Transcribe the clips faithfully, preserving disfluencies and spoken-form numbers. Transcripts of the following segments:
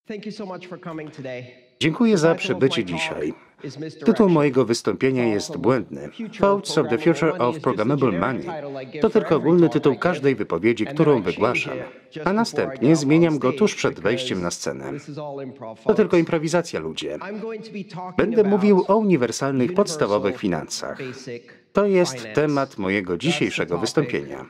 Dziękuję za przybycie dzisiaj. Tytuł mojego wystąpienia jest błędny. Thoughts of the Future of Programmable Money to tylko ogólny tytuł każdej wypowiedzi, którą wygłaszam, a następnie zmieniam go tuż przed wejściem na scenę. To tylko improwizacja, ludzie. Będę mówił o uniwersalnych, podstawowych finansach. To jest temat mojego dzisiejszego wystąpienia.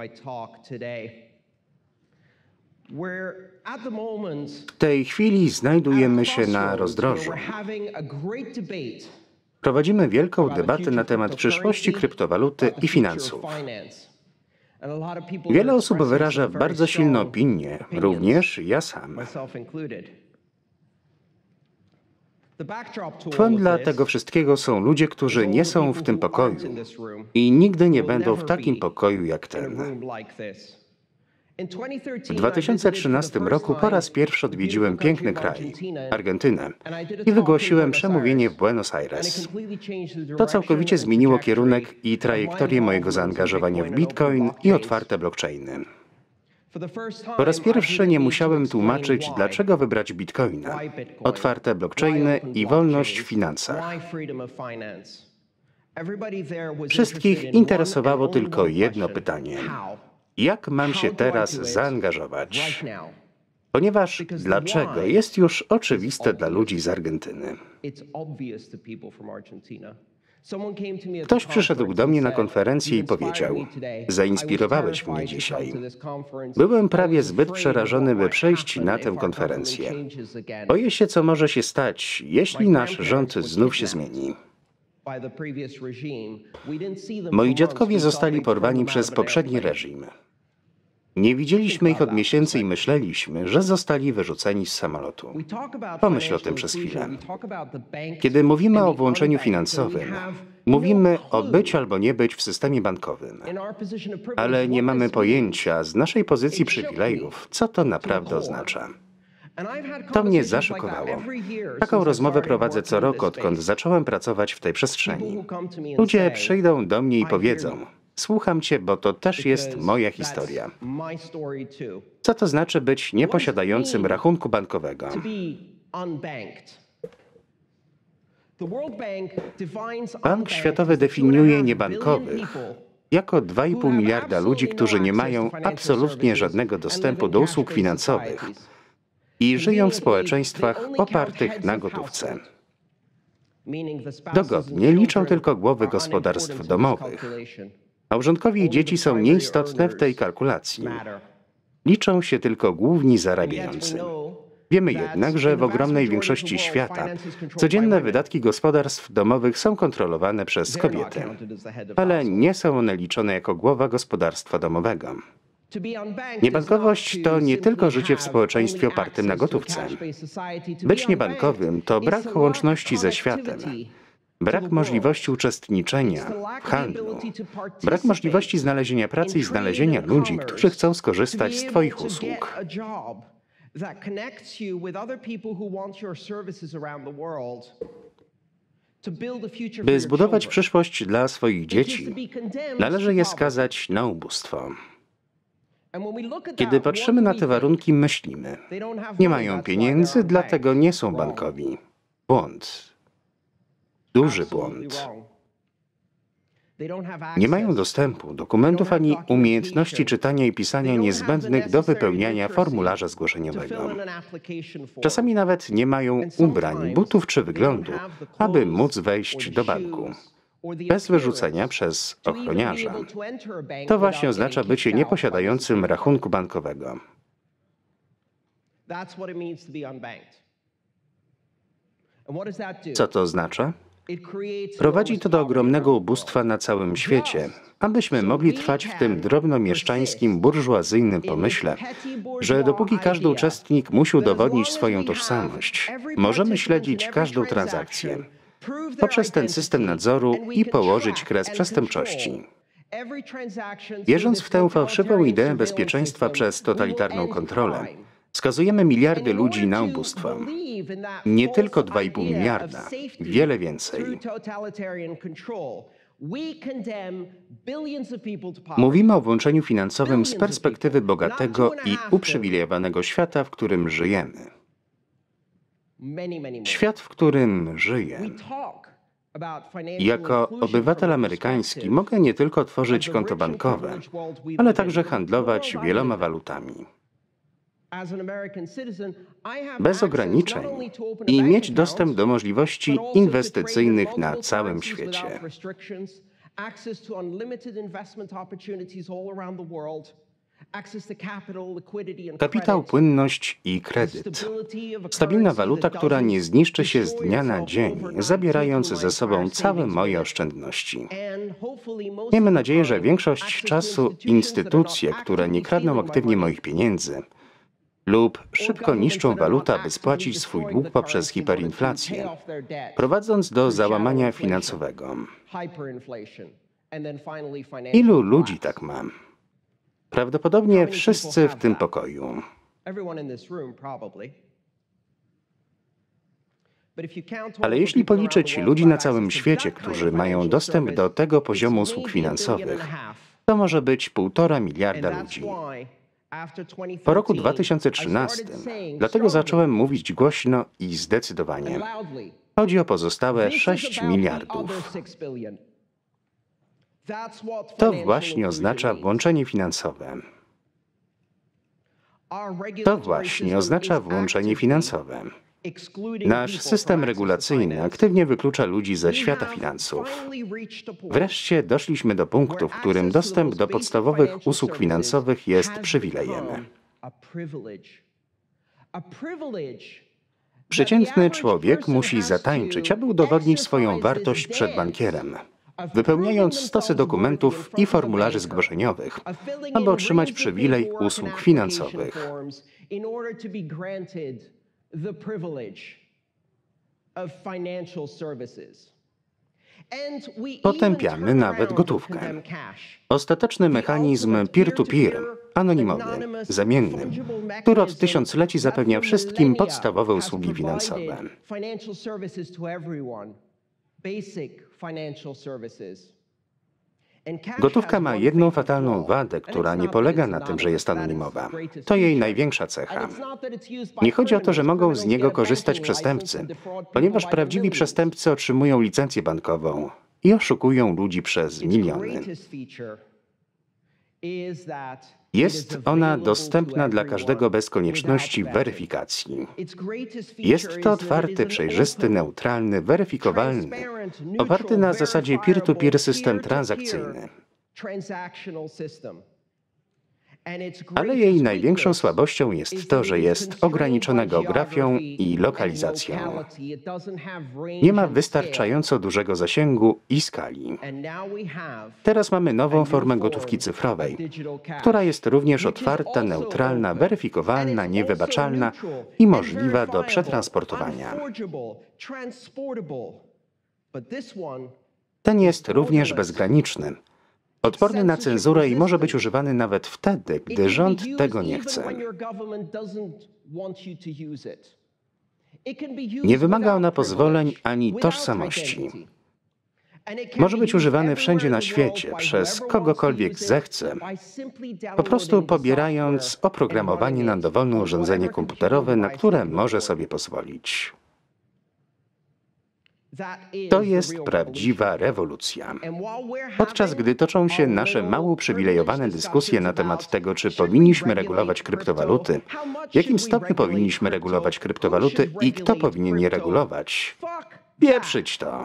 W tej chwili znajdujemy się na rozdrożu. Prowadzimy wielką debatę na temat przyszłości kryptowaluty i finansów. Wiele osób wyraża bardzo silne opinie, również ja sam. Tłem dla tego wszystkiego są ludzie, którzy nie są w tym pokoju i nigdy nie będą w takim pokoju jak ten. W dwa tysiące trzynastym roku po raz pierwszy odwiedziłem piękny kraj, Argentynę, i wygłosiłem przemówienie w Buenos Aires. To całkowicie zmieniło kierunek i trajektorię mojego zaangażowania w Bitcoin i otwarte blockchainy. Po raz pierwszy nie musiałem tłumaczyć, dlaczego wybrać Bitcoina, otwarte blockchainy i wolność w finansach. Wszystkich interesowało tylko jedno pytanie. Jak mam się teraz zaangażować? Ponieważ dlaczego jest już oczywiste dla ludzi z Argentyny. Ktoś przyszedł do mnie na konferencję i powiedział: zainspirowałeś mnie dzisiaj. Byłem prawie zbyt przerażony, by przejść na tę konferencję. Boję się, co może się stać, jeśli nasz rząd znów się zmieni. Moi dziadkowie zostali porwani przez poprzedni reżim. Nie widzieliśmy ich od miesięcy i myśleliśmy, że zostali wyrzuceni z samolotu. Pomyśl o tym przez chwilę. Kiedy mówimy o włączeniu finansowym, mówimy o być albo nie być w systemie bankowym. Ale nie mamy pojęcia z naszej pozycji przywilejów, co to naprawdę oznacza. To mnie zaszokowało. Taką rozmowę prowadzę co rok, odkąd zacząłem pracować w tej przestrzeni. Ludzie przyjdą do mnie i powiedzą: słucham cię, bo to też jest moja historia. Co to znaczy być nieposiadającym rachunku bankowego? Bank Światowy definiuje niebankowych jako dwa i pół miliarda ludzi, którzy nie mają absolutnie żadnego dostępu do usług finansowych i żyją w społeczeństwach opartych na gotówce. Dogodnie liczą tylko głowy gospodarstw domowych. Małżonkowie i dzieci są nieistotne w tej kalkulacji. Liczą się tylko główni zarabiający. Wiemy jednak, że w ogromnej większości świata codzienne wydatki gospodarstw domowych są kontrolowane przez kobiety, ale nie są one liczone jako głowa gospodarstwa domowego. Niebankowość to nie tylko życie w społeczeństwie opartym na gotówce. Być niebankowym to brak łączności ze światem, brak możliwości uczestniczenia w handlu, brak możliwości znalezienia pracy i znalezienia ludzi, którzy chcą skorzystać z Twoich usług. By zbudować przyszłość dla swoich dzieci, należy je skazać na ubóstwo. Kiedy patrzymy na te warunki, myślimy: nie mają pieniędzy, dlatego nie są bankowi. Błąd. Duży błąd. Nie mają dostępu, dokumentów ani umiejętności czytania i pisania niezbędnych do wypełniania formularza zgłoszeniowego. Czasami nawet nie mają ubrań, butów czy wyglądu, aby móc wejść do banku bez wyrzucenia przez ochroniarza. To właśnie oznacza bycie nieposiadającym rachunku bankowego. Co to oznacza? Prowadzi to do ogromnego ubóstwa na całym świecie, abyśmy mogli trwać w tym drobnomieszczańskim, burżuazyjnym pomyśle, że dopóki każdy uczestnik musi udowodnić swoją tożsamość, możemy śledzić każdą transakcję poprzez ten system nadzoru i położyć kres przestępczości. Wierząc w tę fałszywą ideę bezpieczeństwa przez totalitarną kontrolę, skazujemy miliardy ludzi na ubóstwo. Nie tylko dwa i pół miliarda, wiele więcej. Mówimy o włączeniu finansowym z perspektywy bogatego i uprzywilejowanego świata, w którym żyjemy. Świat, w którym żyję, jako obywatel amerykański mogę nie tylko tworzyć konto bankowe, ale także handlować wieloma walutami bez ograniczeń i mieć dostęp do możliwości inwestycyjnych na całym świecie. Kapitał, płynność i kredyt. Stabilna waluta, która nie zniszczy się z dnia na dzień, zabierając ze sobą całe moje oszczędności. Miejmy nadzieję, że większość czasu instytucje, które nie kradną aktywnie moich pieniędzy lub szybko niszczą walutę, by spłacić swój dług poprzez hiperinflację, prowadząc do załamania finansowego. Ilu ludzi tak ma? Prawdopodobnie wszyscy w tym pokoju. Ale jeśli policzyć ludzi na całym świecie, którzy mają dostęp do tego poziomu usług finansowych, to może być półtora miliarda ludzi. Po roku dwa tysiące trzynastym dlatego zacząłem mówić głośno i zdecydowanie. Chodzi o pozostałe sześć miliardów. To właśnie oznacza włączenie finansowe. To właśnie oznacza włączenie finansowe. Nasz system regulacyjny aktywnie wyklucza ludzi ze świata finansów. Wreszcie doszliśmy do punktu, w którym dostęp do podstawowych usług finansowych jest przywilejem. Przeciętny człowiek musi zatańczyć, aby udowodnić swoją wartość przed bankierem, wypełniając stosy dokumentów i formularzy zgłoszeniowych, aby otrzymać przywilej usług finansowych. Potępiamy nawet gotówkę. Ostateczny mechanizm peer-to-peer, anonimowy, zamienny, który od tysiącleci zapewnia wszystkim podstawowe usługi finansowe. Gotówka ma jedną fatalną wadę, która nie polega na tym, że jest anonimowa. To jej największa cecha. Nie chodzi o to, że mogą z niego korzystać przestępcy, ponieważ prawdziwi przestępcy otrzymują licencję bankową i oszukują ludzi przez miliony. Jest ona dostępna dla każdego bez konieczności weryfikacji. Jest to otwarty, przejrzysty, neutralny, weryfikowalny, oparty na zasadzie peer-to-peer system transakcyjny. Ale jej największą słabością jest to, że jest ograniczona geografią i lokalizacją. Nie ma wystarczająco dużego zasięgu i skali. Teraz mamy nową formę gotówki cyfrowej, która jest również otwarta, neutralna, weryfikowalna, niewybaczalna i możliwa do przetransportowania. Ten jest również bezgraniczny, odporny na cenzurę i może być używany nawet wtedy, gdy rząd tego nie chce. Nie wymaga ona pozwoleń ani tożsamości. Może być używany wszędzie na świecie, przez kogokolwiek zechce, po prostu pobierając oprogramowanie na dowolne urządzenie komputerowe, na które może sobie pozwolić. To jest prawdziwa rewolucja. Podczas gdy toczą się nasze mało uprzywilejowane dyskusje na temat tego, czy powinniśmy regulować kryptowaluty, w jakim stopniu powinniśmy regulować kryptowaluty i kto powinien je regulować, pieprzyć to.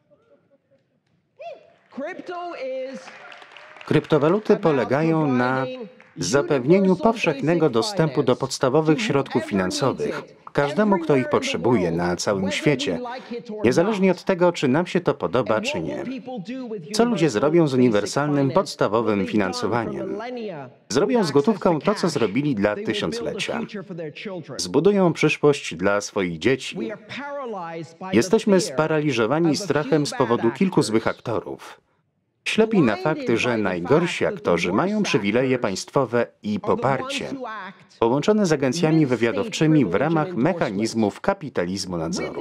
Kryptowaluty polegają na zapewnieniu powszechnego dostępu do podstawowych środków finansowych każdemu, kto ich potrzebuje na całym świecie, niezależnie od tego, czy nam się to podoba, czy nie. Co ludzie zrobią z uniwersalnym, podstawowym finansowaniem? Zrobią z gotówką to, co zrobili dla tysiąclecia. Zbudują przyszłość dla swoich dzieci. Jesteśmy sparaliżowani strachem z powodu kilku złych aktorów. Ślepi na fakt, że najgorsi aktorzy mają przywileje państwowe i poparcie, połączone z agencjami wywiadowczymi w ramach mechanizmów kapitalizmu nadzoru.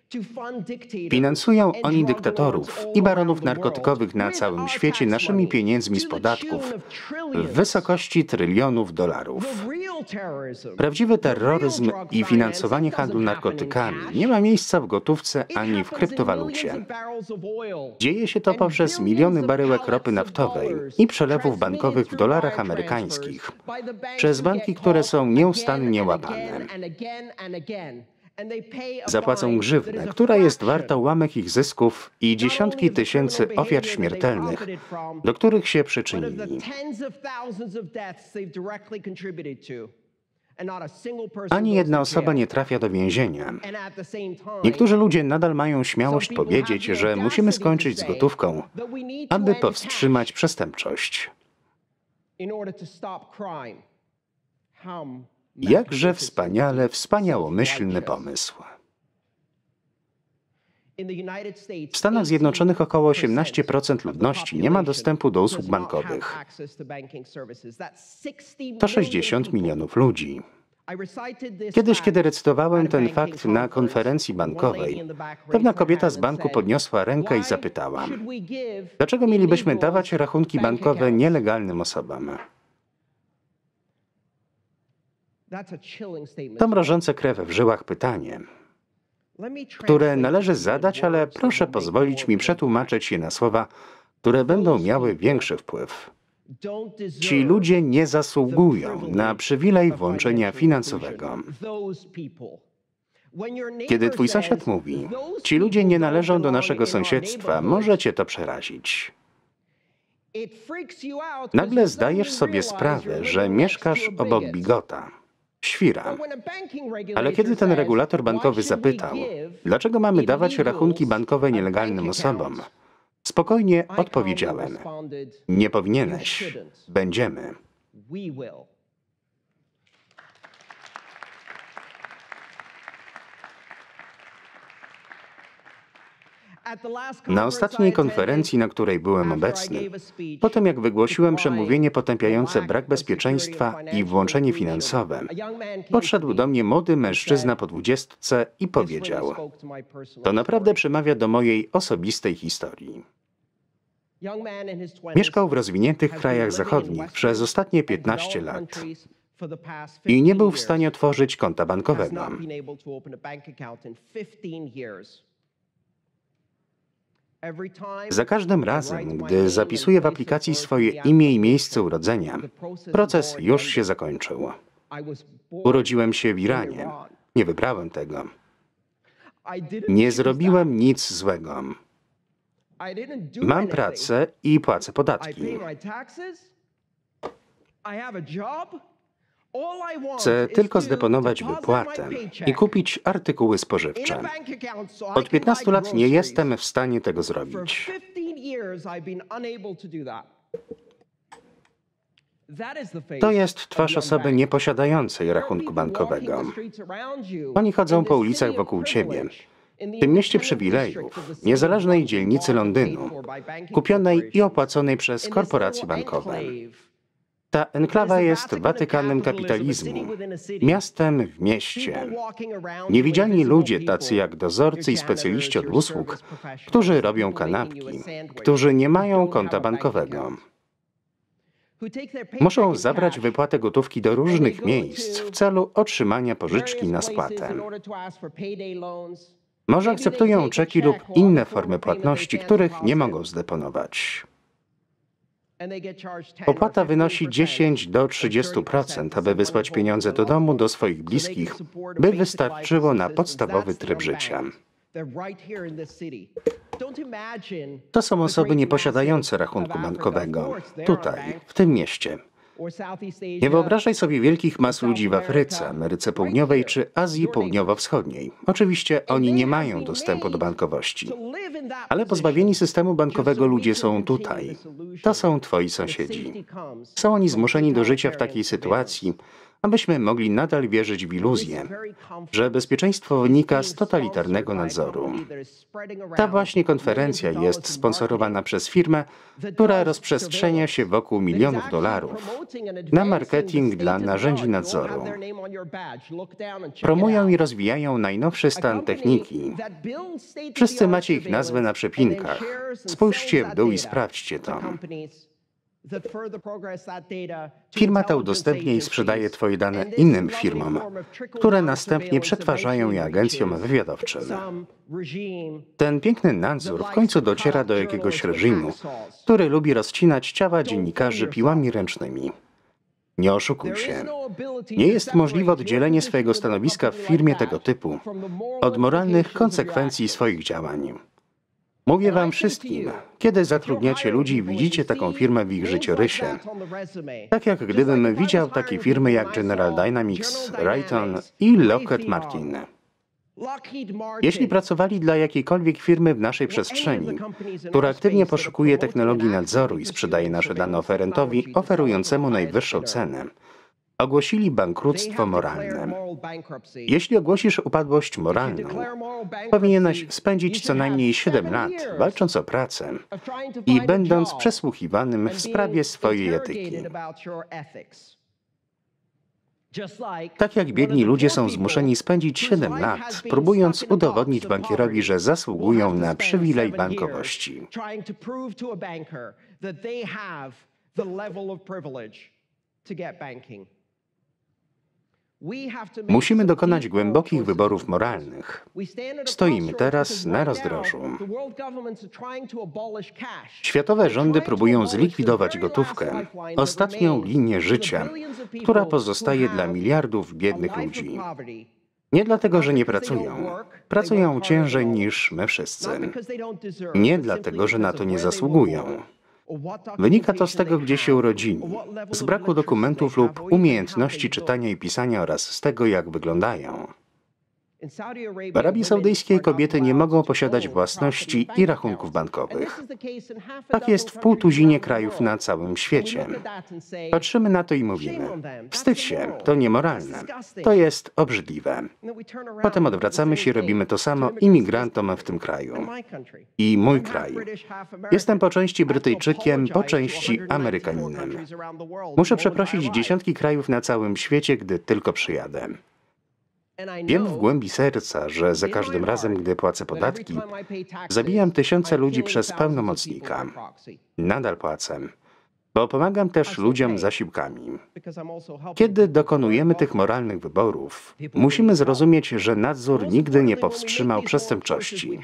Finansują oni dyktatorów i baronów narkotykowych na całym świecie naszymi pieniędzmi z podatków w wysokości trylionów dolarów. Prawdziwy terroryzm i finansowanie handlu narkotykami nie ma miejsca w gotówce ani w kryptowalucie. Dzieje się to poprzez miliony baryłek ropy naftowej i przelewów bankowych w dolarach amerykańskich przez banki, które są nieustannie łapane. Zapłacą grzywnę, która jest warta ułamek ich zysków i dziesiątki tysięcy ofiar śmiertelnych, do których się przyczynili. Ani jedna osoba nie trafia do więzienia. Niektórzy ludzie nadal mają śmiałość powiedzieć, że musimy skończyć z gotówką, aby powstrzymać przestępczość. Jakże wspaniale wspaniałomyślny pomysł. W Stanach Zjednoczonych około osiemnaście procent ludności nie ma dostępu do usług bankowych. To sześćdziesiąt milionów ludzi. Kiedyś, kiedy recytowałem ten fakt na konferencji bankowej, pewna kobieta z banku podniosła rękę i zapytała: dlaczego mielibyśmy dawać rachunki bankowe nielegalnym osobom? To mrożące krew w żyłach pytanie, które należy zadać, ale proszę pozwolić mi przetłumaczyć je na słowa, które będą miały większy wpływ. Ci ludzie nie zasługują na przywilej włączenia finansowego. Kiedy twój sąsiad mówi: ci ludzie nie należą do naszego sąsiedztwa, może cię to przerazić. Nagle zdajesz sobie sprawę, że mieszkasz obok bigota, świra. Ale kiedy ten regulator bankowy zapytał, dlaczego mamy dawać rachunki bankowe nielegalnym osobom, spokojnie odpowiedziałem: nie powinieneś, będziemy. Na ostatniej konferencji, na której byłem obecny, potem jak wygłosiłem przemówienie potępiające brak bezpieczeństwa i włączenie finansowe, podszedł do mnie młody mężczyzna po dwudziestce i powiedział: to naprawdę przemawia do mojej osobistej historii. Mieszkał w rozwiniętych krajach zachodnich przez ostatnie piętnaście lat i nie był w stanie otworzyć konta bankowego. Za każdym razem, gdy zapisuję w aplikacji swoje imię i miejsce urodzenia, proces już się zakończył. Urodziłem się w Iranie. Nie wybrałem tego. Nie zrobiłem nic złego. Mam pracę i płacę podatki. Chcę tylko zdeponować wypłatę i kupić artykuły spożywcze. Od piętnastu lat nie jestem w stanie tego zrobić. To jest twarz osoby nieposiadającej rachunku bankowego. Oni chodzą po ulicach wokół ciebie, w tym mieście przywilejów, niezależnej dzielnicy Londynu, kupionej i opłaconej przez korporacje bankowe. Ta enklawa jest Watykanem kapitalizmu, miastem w mieście. Niewidzialni ludzie, tacy jak dozorcy i specjaliści od usług, którzy robią kanapki, którzy nie mają konta bankowego. Muszą zabrać wypłatę gotówki do różnych miejsc w celu otrzymania pożyczki na spłatę. Może akceptują czeki lub inne formy płatności, których nie mogą zdeponować. Opłata wynosi dziesięć do trzydziestu procent, aby wysłać pieniądze do domu, do swoich bliskich, by wystarczyło na podstawowy tryb życia. To są osoby nieposiadające rachunku bankowego, tutaj, w tym mieście. Nie wyobrażaj sobie wielkich mas ludzi w Afryce, Ameryce Południowej czy Azji Południowo-Wschodniej. Oczywiście oni nie mają dostępu do bankowości. Ale pozbawieni systemu bankowego ludzie są tutaj. To są twoi sąsiedzi. Są oni zmuszeni do życia w takiej sytuacji, abyśmy mogli nadal wierzyć w iluzję, że bezpieczeństwo wynika z totalitarnego nadzoru. Ta właśnie konferencja jest sponsorowana przez firmę, która rozprzestrzenia się wokół milionów dolarów na marketing dla narzędzi nadzoru. Promują i rozwijają najnowszy stan techniki. Wszyscy macie ich nazwę na przepinkach. Spójrzcie w dół i sprawdźcie to. Firma ta udostępnia i sprzedaje Twoje dane innym firmom, które następnie przetwarzają je agencjom wywiadowczym. Ten piękny nadzór w końcu dociera do jakiegoś reżimu, który lubi rozcinać ciała dziennikarzy piłami ręcznymi. Nie oszukuj się. Nie jest możliwe oddzielenie swojego stanowiska w firmie tego typu od moralnych konsekwencji swoich działań. Mówię wam wszystkim, kiedy zatrudniacie ludzi i widzicie taką firmę w ich życiorysie, tak jak gdybym widział takie firmy jak General Dynamics, Raytheon i Lockheed Martin. Jeśli pracowali dla jakiejkolwiek firmy w naszej przestrzeni, która aktywnie poszukuje technologii nadzoru i sprzedaje nasze dane oferentowi oferującemu najwyższą cenę, ogłosili bankructwo moralne. Jeśli ogłosisz upadłość moralną, powinieneś spędzić co najmniej siedem lat walcząc o pracę i będąc przesłuchiwanym w sprawie swojej etyki. Tak jak biedni ludzie są zmuszeni spędzić siedem lat, próbując udowodnić bankierowi, że zasługują na przywilej bankowości. Musimy dokonać głębokich wyborów moralnych. Stoimy teraz na rozdrożu. Światowe rządy próbują zlikwidować gotówkę, ostatnią linię życia, która pozostaje dla miliardów biednych ludzi. Nie dlatego, że nie pracują. Pracują ciężej niż my wszyscy. Nie dlatego, że na to nie zasługują. Wynika to z tego, gdzie się urodzili, z braku dokumentów lub umiejętności czytania i pisania oraz z tego, jak wyglądają. W Arabii Saudyjskiej kobiety nie mogą posiadać własności i rachunków bankowych. Tak jest w półtuzinie krajów na całym świecie. Patrzymy na to i mówimy: wstydź się, to niemoralne, to jest obrzydliwe. Potem odwracamy się i robimy to samo imigrantom w tym kraju. I mój kraj. Jestem po części Brytyjczykiem, po części Amerykaninem. Muszę przeprosić dziesiątki krajów na całym świecie, gdy tylko przyjadę. Wiem w głębi serca, że za każdym razem, gdy płacę podatki, zabijam tysiące ludzi przez pełnomocnika. Nadal płacę, bo pomagam też ludziom zasiłkami. Kiedy dokonujemy tych moralnych wyborów, musimy zrozumieć, że nadzór nigdy nie powstrzymał przestępczości.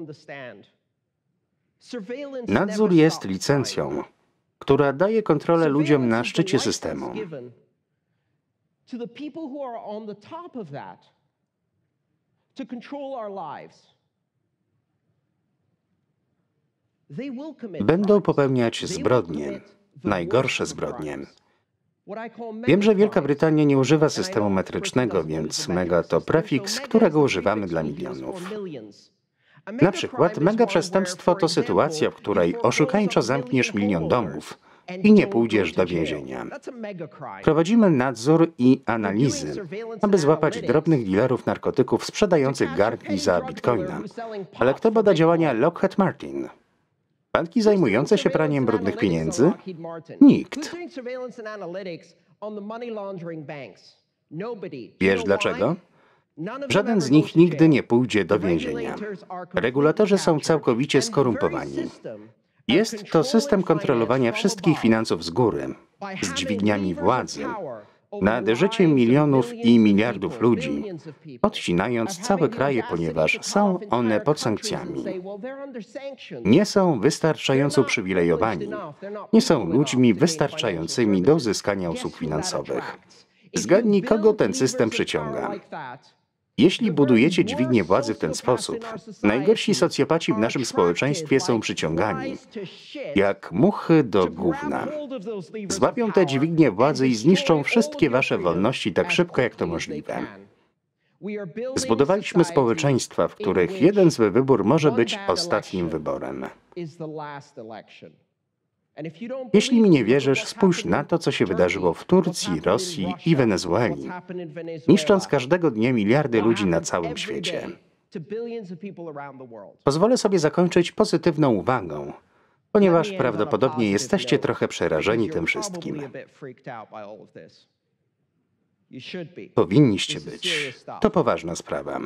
Nadzór jest licencją, która daje kontrolę ludziom na szczycie systemu. To the people who are on the top of that, to control our lives. Będą popełniać zbrodnie, najgorsze zbrodnie. Wiem, że Wielka Brytania nie używa systemu metrycznego, więc mega to prefiks, którego używamy dla milionów. Na przykład mega przestępstwo to sytuacja, w której oszukańczo zamkniesz milion domów i nie pójdziesz do więzienia. Prowadzimy nadzór i analizy, aby złapać drobnych dealerów narkotyków sprzedających garnki za bitcoina. Ale kto bada działania Lockheed Martin? Banki zajmujące się praniem brudnych pieniędzy? Nikt. Wiesz dlaczego? Żaden z nich nigdy nie pójdzie do więzienia. Regulatorzy są całkowicie skorumpowani. Jest to system kontrolowania wszystkich finansów z góry, z dźwigniami władzy, nad życiem milionów i miliardów ludzi, odcinając całe kraje, ponieważ są one pod sankcjami. Nie są wystarczająco uprzywilejowani, nie są ludźmi wystarczającymi do uzyskania usług finansowych. Zgadnij, kogo ten system przyciąga. Jeśli budujecie dźwignię władzy w ten sposób, najgorsi socjopaci w naszym społeczeństwie są przyciągani, jak muchy do gówna. Złapią tę dźwignię władzy i zniszczą wszystkie wasze wolności tak szybko, jak to możliwe. Zbudowaliśmy społeczeństwa, w których jeden zły wybór może być ostatnim wyborem. Jeśli mi nie wierzysz, spójrz na to, co się wydarzyło w Turcji, Rosji i Wenezueli, niszcząc każdego dnia miliardy ludzi na całym świecie. Pozwolę sobie zakończyć pozytywną uwagą, ponieważ prawdopodobnie jesteście trochę przerażeni tym wszystkim. Powinniście być. To poważna sprawa.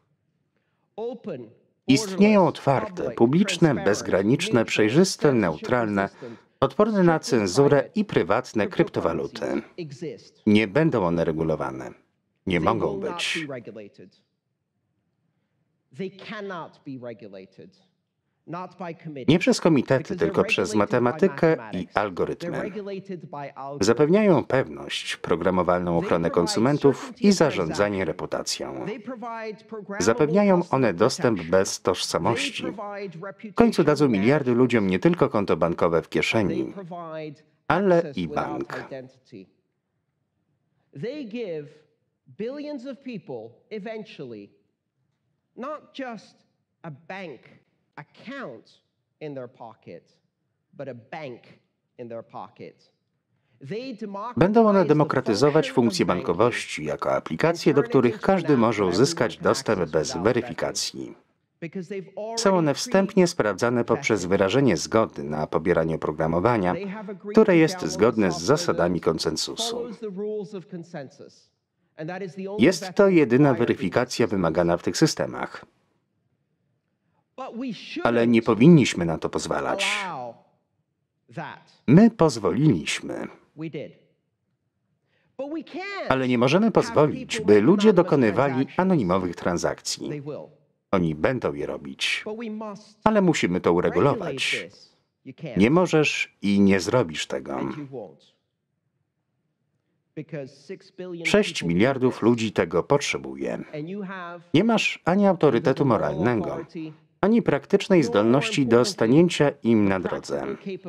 Istnieją otwarte, publiczne, bezgraniczne, przejrzyste, neutralne, odporne na cenzurę i prywatne kryptowaluty. Nie będą one regulowane. Nie mogą być. Nie przez komitety, tylko przez matematykę i algorytmy. Zapewniają pewność, programowalną ochronę konsumentów i zarządzanie reputacją. Zapewniają one dostęp bez tożsamości. W końcu dadzą miliardy ludziom nie tylko konto bankowe w kieszeni, ale i bank. Account in their pocket, but a bank in their pocket. Będą one demokratyzować funkcje bankowości jako aplikacje, do których każdy może uzyskać dostęp bez weryfikacji. Są one wstępnie sprawdzane poprzez wyrażenie zgody na pobieranie oprogramowania, które jest zgodne z zasadami konsensusu. Jest to jedyna weryfikacja wymagana w tych systemach. Ale nie powinniśmy na to pozwalać. My pozwoliliśmy. Ale nie możemy pozwolić, by ludzie dokonywali anonimowych transakcji. Oni będą je robić. Ale musimy to uregulować. Nie możesz i nie zrobisz tego. Sześć miliardów ludzi tego potrzebuje. Nie masz ani autorytetu moralnego, ani praktycznej zdolności do stanięcia im na drodze.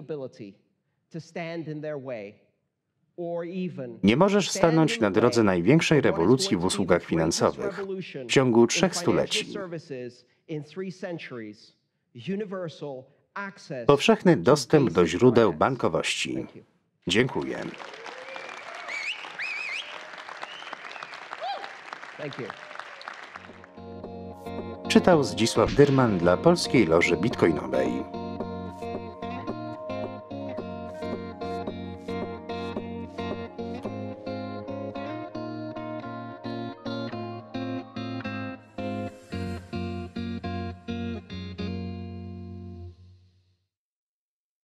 Nie możesz stanąć na drodze największej rewolucji w usługach finansowych w ciągu trzech stuleci. Powszechny dostęp do źródeł bankowości. Dziękuję. Czytał Zdzisław Dyrman dla Polskiej Loży Bitcoinowej.